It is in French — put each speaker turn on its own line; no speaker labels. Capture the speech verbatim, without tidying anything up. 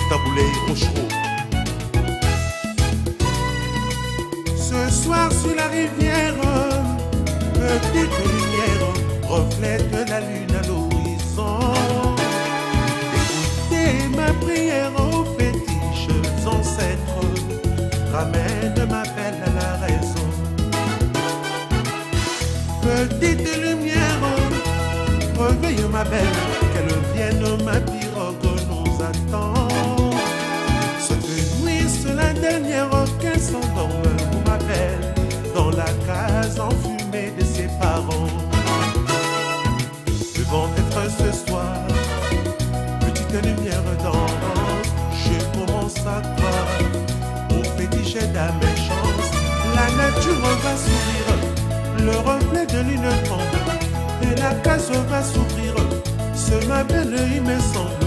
taboulé au chaud. Ce soir sur la rivière, petite lumière reflète la lune à l'horizon. Écoutez ma prière aux fétiches ancêtres, ramène ma belle à la raison. Petite lumière, réveille ma belle, qu'elle vienne, ma pirogue nous attend. Cette nuit, c'est la dernière qu'elle s'endorme, pour ma belle, dans la case enfumée de ses parents. Devant être ce soir, petite lumière d'ange, je commence à croire au fétiche et à mes chances. La nature va sourire, le reflet de lune tombe, et la case va s'ouvrir. C'est ma belle, il me semble.